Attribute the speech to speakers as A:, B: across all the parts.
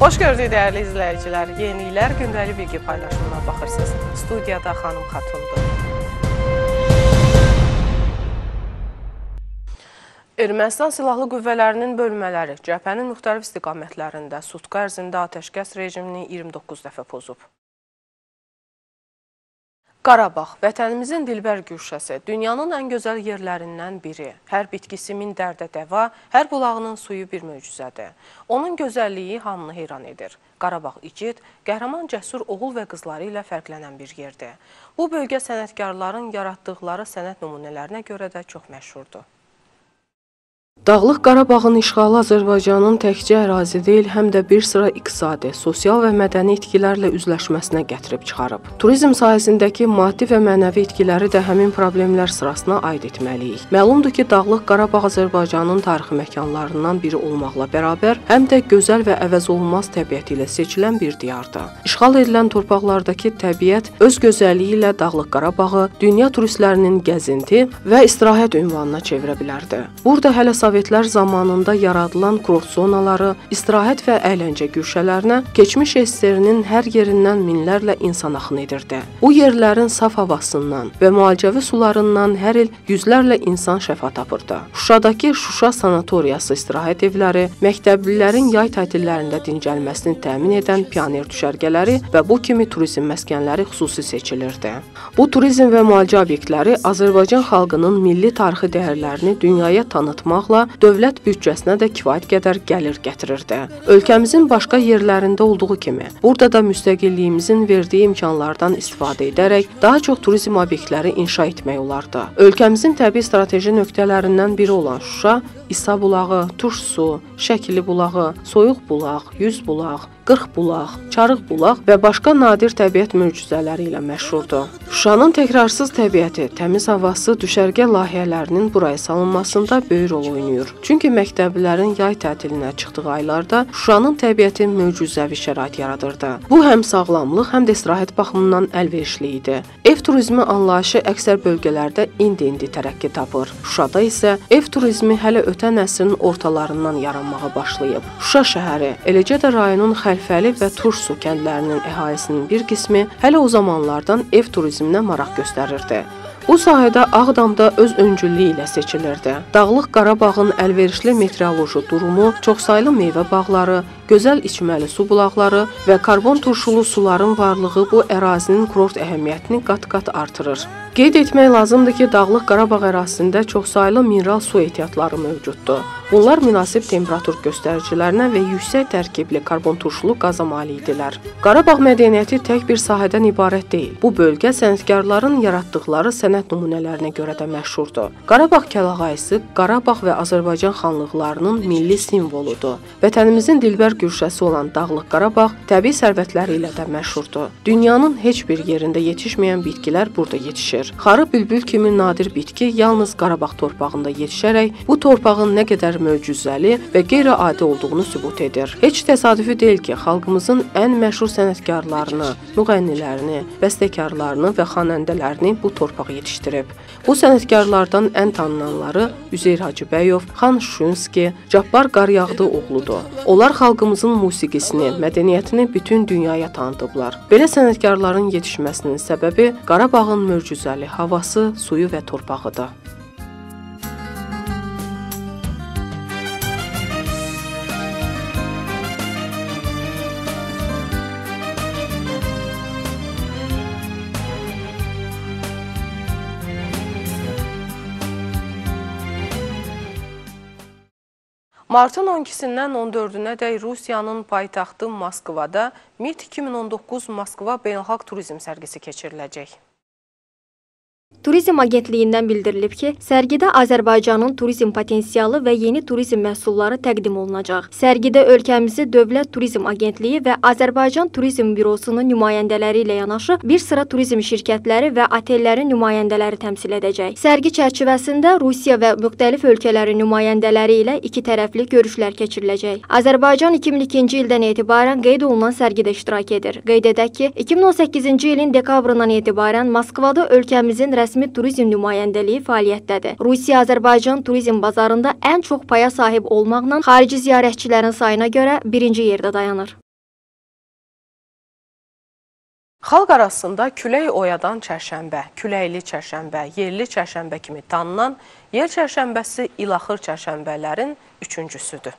A: Xoş gördük dəyərli izləyicilər. Yeniliklər gündəlik bilgi paylaşımına baxırsınız. Studiyada xanım Xatundur. Ermənistan Silahlı Qüvvələrinin bölmələri cəbhənin müxtəlif istiqamətlərində sutqa ərzində atəşkəs rejimini 29 dəfə pozub. Qarabağ, vətənimizin dilbər güşəsi, dünyanın ən gözəl yerlərindən biri. Hər bitkisi min dərdə dəva, hər bulağının suyu bir möcüzədir. Onun gözəlliyi hamını heyran edir. Qarabağ igid, qəhrəman cəsur oğul və qızları ilə fərqlənən bir yerdir. Bu bölgə sənətkarların yaratdıqları sənət nümunələrinə görə də çox məşhurdur. Dağlıq Qarabağın işğalı Azərbaycanın təkcə ərazi deyil, həm də bir sıra iqtisadi, sosial və mədəni itkilərlə üzləşməsinə gətirib çıxarıb. Turizm sahəsindəki maddi və mənəvi itkiləri də həmin problemlər sırasına aid etməliyik. Məlumdur ki, Dağlıq Qarabağ Azərbaycanın tarixi məkanlarından biri olmaqla bərabər, həm də gözəl və əvəzolunmaz təbiəti ilə seçilən bir diyardır. İşğal edilən torpaqlardakı təbiət öz gözəlliyi ilə Dağlıq Qarabağı dünya turistlərinin gəzinti və istirahət ünvanına çevirə bilərdi. Burada hələ Sovetlər zamanında yaradılan kurort zonaları, istirahət və əyləncə güşələrinə keçmiş SSR-nin hər yerindən minlərlə insan axın edirdi. Bu yerlərin saf havasından və müalicəvi sularından hər il yüzlərlə insan şəfa tapırdı. Şuşadakı Şuşa sanatoriyası istirahət evləri, məktəblilərin yay tətillərində dincəlməsini təmin edən pioner düşərgələri və bu kimi turizm məskənləri xüsusi seçilirdi. Bu turizm və müalicə obyektləri Azərbaycan xalqının milli tarixi dəyərlərini dünyaya tanıtmaqla dövlət büdcəsinə də kifayət qədər gəlir gətirirdi. Ölkəmizin başqa yerlərində olduğu kimi, burada da müstəqilliyimizin verdiyi imkanlardan istifadə edərək daha çox turizm obyektləri inşa etmək olardı. Ölkəmizin təbii strateji nöqtələrindən biri olan Şuşa, İsa bulağı, Turş su, Şəkili bulağı, Soyuq bulaq, Yüz bulaq, Qırx bulaq, Çarıq bulaq və başqa nadir təbiət möcüzələri ilə məşhurdur. Şuşanın təkrarsız təbiəti, təmiz havası düşərgə layihələrinin buraya salınmasında böyük rol oynayır. Çünki məktəblilərin yay tətilinə çıxdığı aylarda Şuşanın təbiəti möcüzəvi şərait yaradırdı. Bu həm sağlamlıq, həm də istirahət baxımından əlverişli idi. Ev turizmi anlayışı əksər bölgələrdə indi tərəqqi tapır. Şuşada isə ev turizmi hələ ötən əsrin ortalarından yaranmağa başlayıb. Şuşa şəhəri, eləcə də rayonun Xəlfəli və Turş su kəndlərinin əhalisinin bir qismi hələ o zamanlardan ev turizminə maraq göstərirdi. Bu sahədə Ağdamda öz öncüllüyü ilə seçilirdi. Dağlıq Qarabağın əlverişli meteoroloji durumu, çoxsaylı meyvə bağları, gözəl içməli su bulaqları və karbon turşulu suların varlığı bu ərazinin kurort əhəmiyyətini qat-qat artırır. Qeyd etmək lazımdır ki, Dağlıq Qarabağ ərazisində çoxsaylı mineral su ehtiyatları mövcuddur. Bunlar münasib temperatur göstəricilərinə və yüksək tərkibli karbon turşulu qaza malikdirlər. Qarabağ mədəniyyəti tək bir sahədən ibarət deyil. Bu bölgə sənətkarların yaratdıqları sənət nümunələrinə görə də məşhurdur. Qarabağ kəlağayısı Qarabağ və Azərbaycan xanlıqlarının milli simvoludur. Vətənimizin dilbər güşəsi olan Dağlıq Qarabağ təbii sərvətləri ilə də məşhurdur. Dünyanın heç bir yerində yetişməyən bitkilər burada yetişir. Xarı bülbül kimi nadir bitki yalnız Qarabağ torpağında yetişərək bu torpağın nə qədər möcüzəli və qeyri-adi olduğunu sübut edir. Heç təsadüfi deyil ki, xalqımızın ən məşhur sənətkarlarını, müğənnilərini, bəstəkarlarını və xanəndələrini bu torpaq yetişdirib. Bu sənətkarlardan ən tanınanları Üzeyir Hacıbəyov, Xan Şuşinski, Cabbar Qaryağdı oğludur. Onlar xalqımızın musiqisini, mədəniyyətini bütün dünyaya tanıdıblar. Belə sənətkarların yetişməsinin səbəbi Qarabağın möcüzəli havası, suyu və torpağıdır. Martın 12-dən 14-ədək Rusiyanın paytaxtı Moskvada MİT 2019 Moskva Beynəlxalq Turizm sərgisi keçiriləcək.
B: Turizm Agentliyindən bildirilib ki, sərgidə Azərbaycanın turizm potensialı və yeni turizm məhsulları təqdim olunacaq. Sərgidə ölkəmizi Dövlət Turizm Agentliyi və Azərbaycan Turizm Bürosunun nümayəndələri ilə yanaşı bir sıra turizm şirkətləri və otellərin nümayəndələri təmsil edəcək. Sərgi çərçivəsində Rusiya və müxtəlif ölkələrin nümayəndələri ilə iki tərəfli görüşlər keçiriləcək. Azərbaycan 2002-ci ildən etibarən qeyd olunan sərgidə iştirak edir. Qeyd edək ki, 2018-ci ilin dekabrından etibarən Moskvada ölkəmizin rəsmi turizm nümayəndəliyi fəaliyyətdədir. Rusiya Azərbaycan turizm bazarında ən çox paya sahib olmaqla xarici ziyarətçilərin sayına görə birinci yerdə dayanır.
A: Xalq arasında külək oyadan çərşənbə, küləkli çərşənbə, yerli çərşənbə kimi tanınan yer çərşənbəsi ilaxır çərşənbələrin üçüncüsüdür.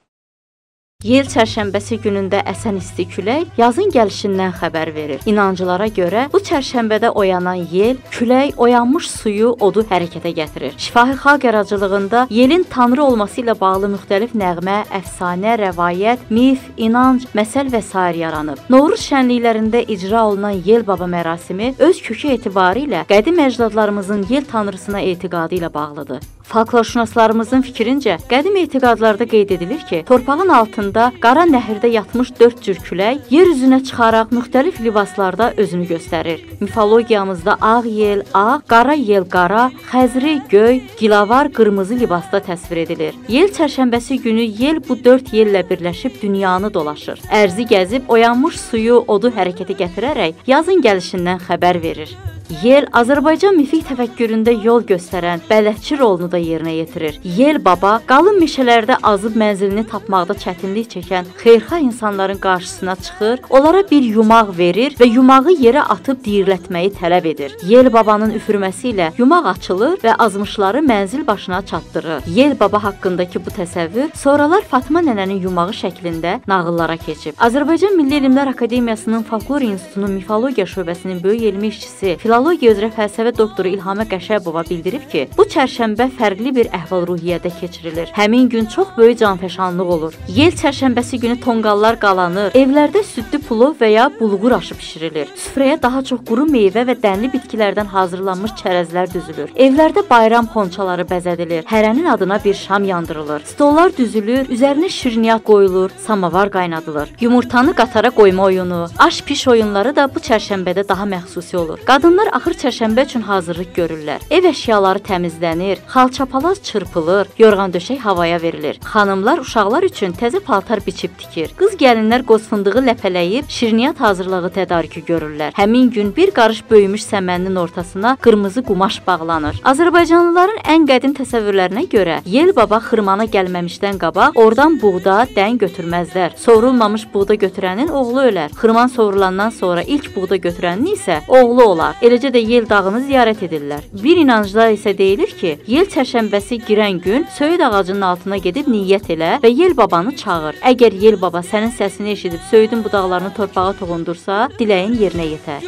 C: Yel çərşənbəsi günündə əsən isti külək yazın gəlişindən xəbər verir. İnancılara görə bu çərşənbədə oyanan yel, külək oyanmış suyu, odu hərəkətə gətirir. Şifahi xalq yaradıcılığında yelin tanrı olması ilə bağlı müxtəlif nəğmə, əfsanə, rəvayət, mif, inanc, məsəl və sair yaranıb. Novruz şənliklərində icra olunan Yel Baba mərasimi öz kökü etibarilə qədim əcdadlarımızın yel tanrısına etiqadı ilə bağlıdır. Folklorşünaslarımızın fikrincə, qədim etiqadlarda qeyd edilir ki, torpağın altında qara nəhirdə yatmış 4 cür külək yer üzünə çıxaraq müxtəlif libaslarda özünü göstərir. Mifologiyamızda ağ yel ağ, qara yel qara, xəzri göy, gilavar qırmızı libasda təsvir edilir. Yel çərşənbəsi günü yel bu 4 yellə birləşib dünyanı dolaşır. Ərzi gəzib oyanmış suyu, odu hərəkətə gətirərək yazın gəlişindən xəbər verir. Yel Azərbaycan mifik təfəkküründə yol göstərən bələdçi rolunu da yerinə yetirir. Yel Baba qalın meşələrdə azıb mənzilini tapmaqda çətinlik çəkən xeyirxah insanların qarşısına çıxır, onlara bir yumaq verir və yumağı yerə atıb diyirlətməyi tələb edir. Yel Babanın üfürməsi ilə yumaq açılır və azmışları mənzil başına çatdırır. Yel Baba haqqındakı bu təsəvvür sonralar Fatma nənənin yumağı şəklində nağıllara keçib. Azərbaycan Milli Elmlər Akademiyasının Folklor İnstitutunun Mifologiya şöbəsinin böyük elmi işçisi, filologiya üzrə fəlsəfə doktoru İlhamə Qəşəbova bildirib ki, bu çərşənbə fərqli bir əhval-ruhiyyədə keçirilir. Həmin gün çox böyük canfəşanlıq olur. Yel çərşənbəsi günü tonqallar qalanır, evlərdə südlü plov və ya bulğur aşı bişirilir. Süfrəyə daha çox quru meyvə və dənli bitkilərdən hazırlanmış çərəzlər düzülür. Evlərdə bayram xonçaları bəzədilir, hərənin adına bir şam yandırılır. Stollar düzülür, üzərinə şirniyyat qoyulur, samavar qaynadılır. Yumurtanı qatara qoyma oyunu, aş-piş oyunları da bu çərşənbədə daha məxsusi olur. Qadınlar axır çərşənbə üçün hazırlıq görürlər. Ev əşyaları təmizlənir, xalçapalaz çırpılır, yorğan döşək havaya verilir. Xanımlar uşaqlar üçün təzə paltar biçib tikir. Qız gəlinlər qoz fındığı ləpələyib şirniyyat hazırlığı tədarükü görürlər. Həmin gün bir qarış böyümüş səməninin ortasına qırmızı qumaş bağlanır. Azərbaycanlıların ən qədim təsəvvürlərinə görə Yel Baba xırmana gəlməmişdən qabaq oradan buğda, dən götürməzlər. Sovrulmamış buğda götürənin oğlu ölər. Xırman sovrulandan sonra ilk buğda götürənin isə oğlu olar. Eləcə də Yel dağını ziyarət edirlər. Bir inancda isə deyilir ki, Yel çərşənbəsi girən gün söyüd ağacının altına gedib niyyət elə və Yel Babanı çağır. Əgər Yel Baba sənin səsini eşidib söyüdün budaqlarını torpağa toxundursa, diləyin yerinə yetər.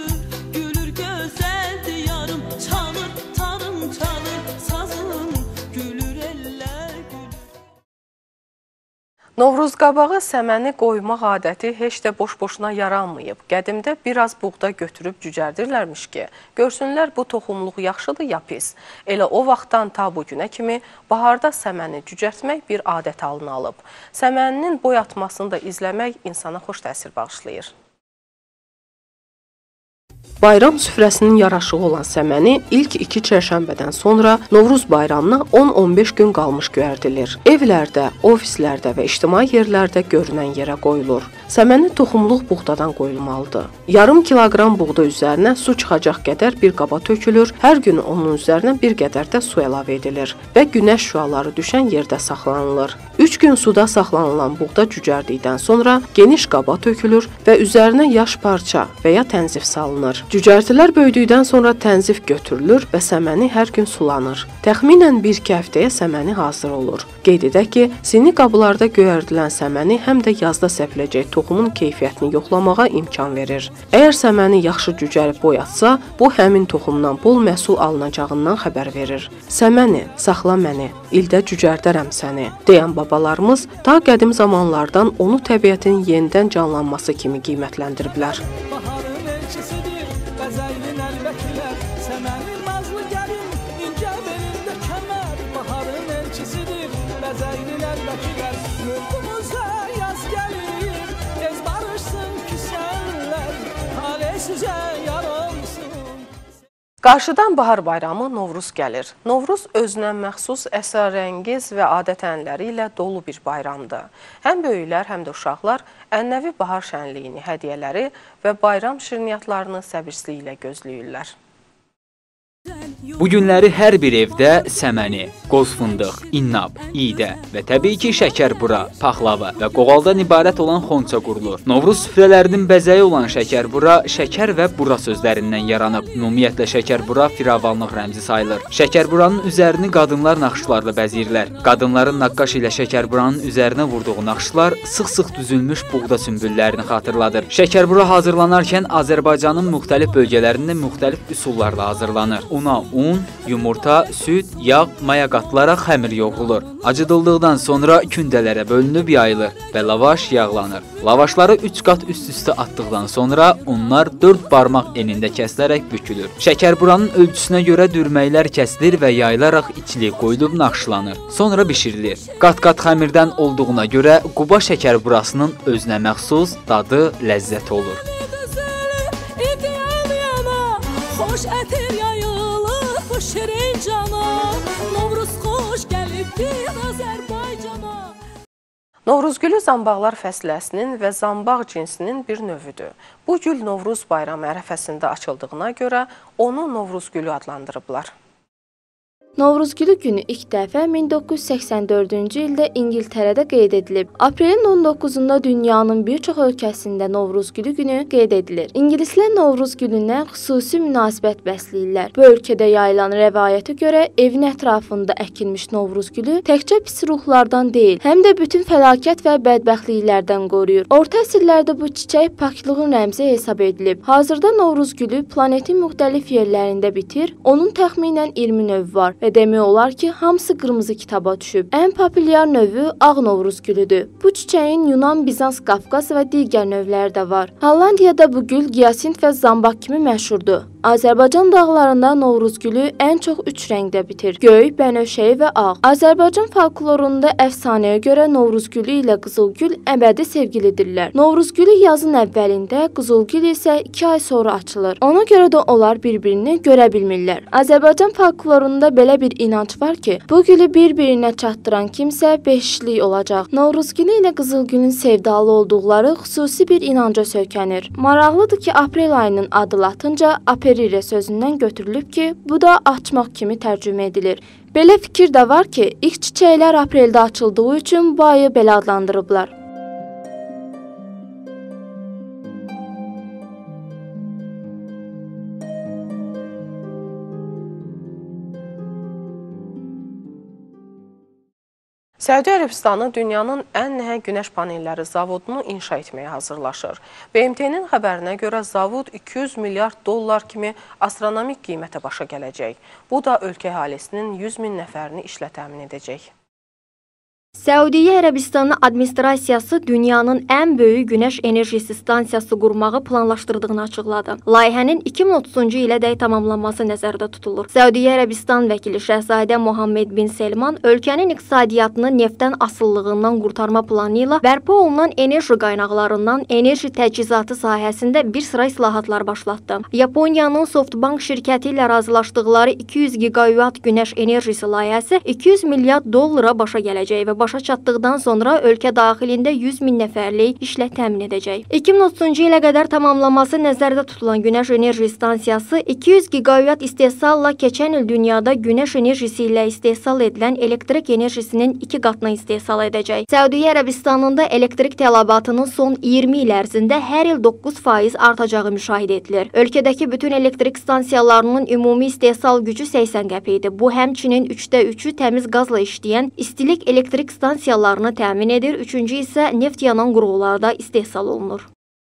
A: Novruz qabağı səməni qoymaq adəti heç də boş-boşuna yaranmayıb. Qədimdə biraz buğda götürüb cücərdirlərmiş ki, görsünlər bu toxumluq yaxşıdır ya pis. Elə o vaxtdan ta bu günə kimi baharda səməni cücərtmək bir adət halına alıb. Səməninin boy atmasını da izləmək insana xoş təsir bağışlayır. Bayram süfrəsinin yaraşığı olan səməni ilk 2 çərşənbədən sonra Novruz bayramına 10-15 gün qalmış göyərdilir. Evlərdə, ofislərdə və ictimai yerlərdə görünən yerə qoyulur. Səməni toxumluq buğdadan qoyulmalıdır. Yarım kiloqram buğda üzərinə su çıxacaq qədər bir qaba tökülür, hər gün onun üzərinə bir qədər də su əlavə edilir və günəş şüaları düşən yerdə saxlanılır. 3 gün suda saxlanılan buğda cücərdikdən sonra geniş qaba tökülür və üzərinə yaş parça və ya tənzif salınır. Cücərtilər böyüdükdən sonra tənzif götürülür və səməni hər gün sulanır. Təxminən 1-2 həftəyə səməni hazır olur. Qeyd edək ki, sini qablarda göyərdilən səməni həm də yazda səpiləcək toxumun keyfiyyətini yoxlamağa imkan verir. Əgər səməni yaxşı cücərib boyatsa, bu həmin toxumdan bol məhsul alınacağından xəbər verir. Səməni, saxla məni, ildə cücərdərəm səni, deyən babalarımız ta qədim zamanlardan onu təbiətin yenidən canlanması kimi qiymətləndiriblər. Qarşıdan bahar bayramı Novruz gəlir. Novruz özünə məxsus əsrarəngiz və adət-ənənələri ilə dolu bir bayramdır. Həm böyüklər, həm də uşaqlar ənənəvi bahar şənliyini, hədiyyələri və bayram şirniyyatlarını səbirsizliklə gözləyirlər.
D: Bu günləri hər bir evdə səməni, qoz fındıq, innab, idə və təbii ki, şəkərbura, paxlava və qoğaldan ibarət olan xonça qurulur. Novruz süfrələrinin bəzəyi olan şəkərbura, şəkər və bura sözlərindən yaranıb. Ümumiyyətlə, şəkərbura firavanlıq rəmzi sayılır. Şəkərburanın üzərini qadınlar naxışlarla bəzəyirlər. Qadınların naqqaş ilə şəkərburanın üzərinə vurduğu naxışlar sıx-sıx düzülmüş buğda sümbüllərini xatırladır. Şəkərbura hazırlanarkən Azərbaycanın müxtəlif bölgələrində müxtəlif üsullarla hazırlanır. Una un, yumurta, süd, yağ, maya qatılaraq xəmir yoğrulur. Acıdıldıqdan sonra kündələrə bölünüb yayılır və lavaş yağlanır. Lavaşları 3 qat üst-üstə atdıqdan sonra onlar 4 barmaq enində kəsilərək bükülür. Şəkərburanın ölçüsünə görə dürməklər kəsilir və yayılaraq içli qoyulub naxışlanır. Sonra bişirilir. Qat-qat xəmirdən olduğuna görə Quba şəkərburasının özünə məxsus dadı, ləzzəti olur.
E: Xoş ətir yayılır bu şirin cana, Novruz xoş gəlibdir Azərbaycana.
A: Novruzgülü zambaqlar fəsiləsinin və zambaq cinsinin bir növüdür. Bu gül Novruz bayramı ərəfəsində açıldığına görə onu Novruzgülü adlandırıblar.
B: Novruzgülü günü ilk dəfə 1984-cü ildə İngiltərədə qeyd edilib. Aprelin 19-da dünyanın bir çox ölkəsində Novruzgülü günü qeyd edilir. İngilislər Novruzgülündən xüsusi münasibət bəsləyirlər. Bu ölkədə yayılan rəvayətə görə evin ətrafında əkilmiş Novruzgülü təkcə pis ruhlardan deyil, həm də bütün fəlakət və bədbəxtliklərdən qoruyur. Orta əsrlərdə bu çiçək paklığın rəmzi hesab edilib. Hazırda Novruzgülü planetin müxtəlif yerlərində bitir. Onun təxminən 20 növü var və demək olar ki, hamısı qırmızı kitaba düşüb. Ən populyar növü ağ Novruzgülüdür. Bu çiçəyin Yunan, Bizans, Qafqaz və digər növləri də var. Hollandiyada bu gül giyasint və zambaq kimi məşhurdur. Azərbaycan dağlarında Novruzgülü ən çox 3 rəngdə bitir: göy, bənövşəyi və ağ. Azərbaycan folklorunda əfsanəyə görə Novruzgülü ilə qızılgül əbədi sevgilidirlər. Novruzgülü yazın əvvəlində, qızılgül isə 2 ay sonra açılır. Ona görə də onlar bir-birini görə bilmirlər. Azərbaycan folklorunda belə bir inanc var ki, bu gülü bir-birinə çatdıran kimsə beşlik olacaq. Novruzgülü ilə qızılgülün sevdalı olduqları xüsusi bir inanca söykənir. Maraqlıdır ki, aprel ayının adı latınca aperire sözündən götürülüb ki, bu da açmaq kimi tərcümə edilir. Belə fikir də var ki, ilk çiçəklər apreldə açıldığı üçün bu ayı belə adlandırıblar.
A: Səudiyyə Ərəbistanı dünyanın ən nəhəng günəş panelləri zavodunu inşa etməyə hazırlaşır. BMT-nin xəbərinə görə zavod 200 milyard dollar kimi astronomik qiymətə başa gələcək. Bu da ölkə əhalisinin 100 min nəfərini işlə təmin edəcək.
B: Səudiyyə Ərəbistanı administrasiyası dünyanın ən böyük günəş enerjisi stansiyası qurmağı planlaşdırdığını açıqladı. Layihənin 2030-cu ilədək tamamlanması nəzərdə tutulur. Səudiyyə Ərəbistan vəkili Şəhzadə Mohammed bin Selman ölkənin iqtisadiyyatını neftdən asıllığından qurtarma planı ilə bərpa olunan enerji qaynaqlarından enerji təchizatı sahəsində bir sıra islahatlar başlatdı. Yaponiyanın Softbank şirkəti ilə razılaşdıqları 200 gigawatt günəş enerjisi layihəsi 200 milyard dollara başa gələcək və başa çatdıqdan sonra ölkə daxilində 100 min nəfərlik işlə təmin edəcək. 2030-cu ilə qədər tamamlanması nəzərdə tutulan günəş enerji stansiyası 200 gigawatt istehsalla keçən il dünyada günəş enerjisi ilə istehsal edilən elektrik enerjisinin 2 qatını istehsal edəcək. Səudiyyə Ərəbistanında elektrik tələbatının son 20 il ərzində hər il 9% artacağı müşahidə edilir. Ölkədəki bütün elektrik stansiyalarının ümumi istehsal gücü 80 qəpikdir. Bu həmçinin 3/3-ü təmiz qazla işləyən istilik elektrik stansiyalarını təmin edir, üçüncü isə neft yanan qurğularda istehsal olunur.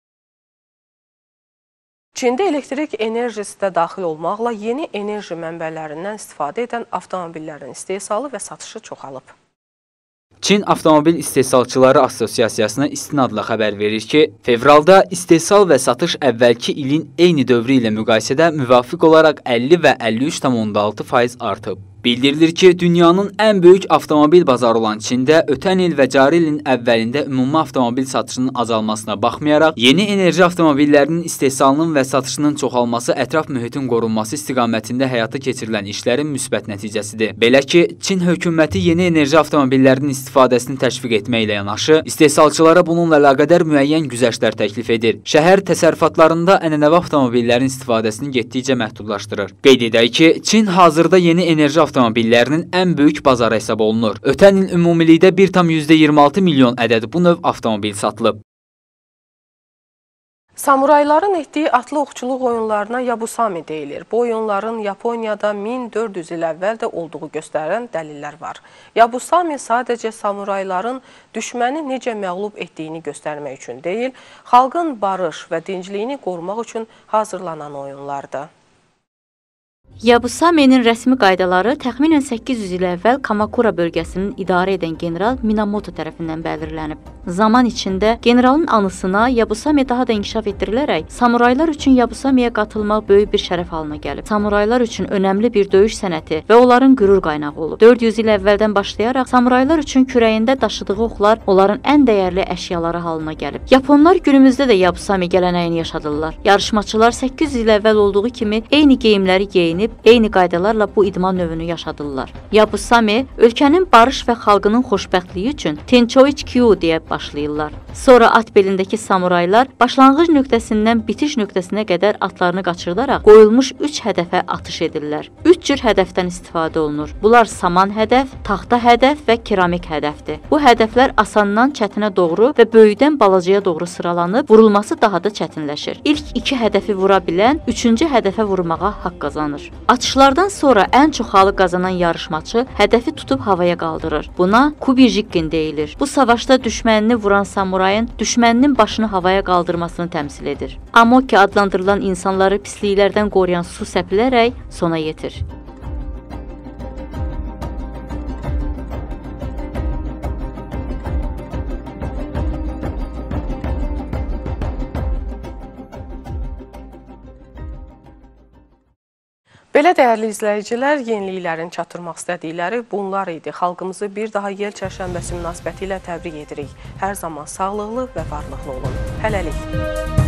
A: Çində elektrik enerjisi də daxil olmaqla yeni enerji mənbələrindən istifadə edən avtomobillərin istehsalı və satışı çoxalıb.
D: Çin Avtomobil İstehsalçıları Assosiasiyasına istinadla xəbər verir ki, fevralda istehsal və satış əvvəlki ilin eyni dövrü ilə müqayisədə müvafiq olaraq 50 və 53,6% artıb. Bildirilir ki, dünyanın ən böyük avtomobil bazarı olan Çində ötən il və cari ilin əvvəlində ümumi avtomobil satışının azalmasına baxmayaraq, yeni enerji avtomobillərinin istehsalının və satışının çoxalması ətraf mühitin qorunması istiqamətində həyata keçirilən işlərin müsbət nəticəsidir. Belə ki, Çin hökuməti yeni enerji avtomobillərinin istifadəsini təşviq etməklə yanaşı, istehsalçılara bununla əlaqədar müəyyən güzəştlər təklif edir. Şəhər təsərrüfatlarında ənənəvi avtomobillərin istifadəsini getdikcə məhdudlaşdırır. Qeyd edək ki, Çin hazırda yeni enerji avtomobillərini avtomobillərinin ən böyük bazarı hesab olunur. Ötən il ümumilikdə 1,26 milyon ədəd bu növ avtomobil satılıb.
A: Samurayların etdiyi atlı oxçuluq oyunlarına Yabusami deyilir. Bu oyunların Yaponiyada 1400 il əvvəl də olduğu göstərən dəlillər var. Yabusami sadəcə samurayların düşməni necə məğlub etdiyini göstərmək üçün deyil, xalqın barış və dincliyini qorumaq üçün hazırlanan oyunlardır.
C: Yabusami'nin rəsmi qaydaları təxminən 800 il əvvəl Kamakura bölgəsinin idarə edən general Minamoto tərəfindən belirlənib. Zaman içində generalın anısına Yabusami daha da inkişaf etdirilərək samuraylar üçün Yabusami'yə qatılmaq böyük bir şərəf halına gəlib. Samuraylar üçün önəmli bir döyüş sənəti və onların qürur qaynağı olub. 400 il əvvəldən başlayaraq samuraylar üçün kürəyində daşıdığı oxlar onların ən dəyərli əşyaları halına gəlib. Yaponlar günümüzdə də Yabusami gələnəyini yaşadırlar. Yarışmaçılar 800 il əvvəl olduğu kimi eyni geyimləri geyinib, eyni qaydalarla bu idman növünü yaşadırlar. Yabusami ölkənin barış və xalqının xoşbəxtliyi üçün Tenchoichi-kyu deyə başlayırlar. Sonra at belindəki samuraylar başlanğıc nöqtəsindən bitiş nöqtəsinə qədər atlarını qaçırılaraq qoyulmuş 3 hədəfə atış edirlər. 3 cür hədəfdən istifadə olunur. Bunlar saman hədəf, taxta hədəf və keramik hədəfdir. Bu hədəflər asandan çətinə doğru və böyükdən balacaya doğru sıralanıb, vurulması daha da çətinləşir. İlk 2 hədəfi vura bilən 3-cü hədəfə vurmağa haqq qazanır. Atışlardan sonra ən çox halı qazanan yarışmaçı hədəfi tutub havaya qaldırır. Buna Kubijikkin deyilir. Bu savaşda düşmənini vuran samurayın düşməninin başını havaya qaldırmasını təmsil edir. Amoki adlandırılan insanları pisliklərdən qoruyan su səpilərək sona yetir.
A: Belə dəyərli izləyicilər, yeniliklərin çatdırmaq istədikləri bunlar idi. Xalqımızı bir daha Yel çərşənbəsi münasibəti ilə təbrik edirik. Hər zaman sağlıqlı və varlıqlı olun. Hələlik.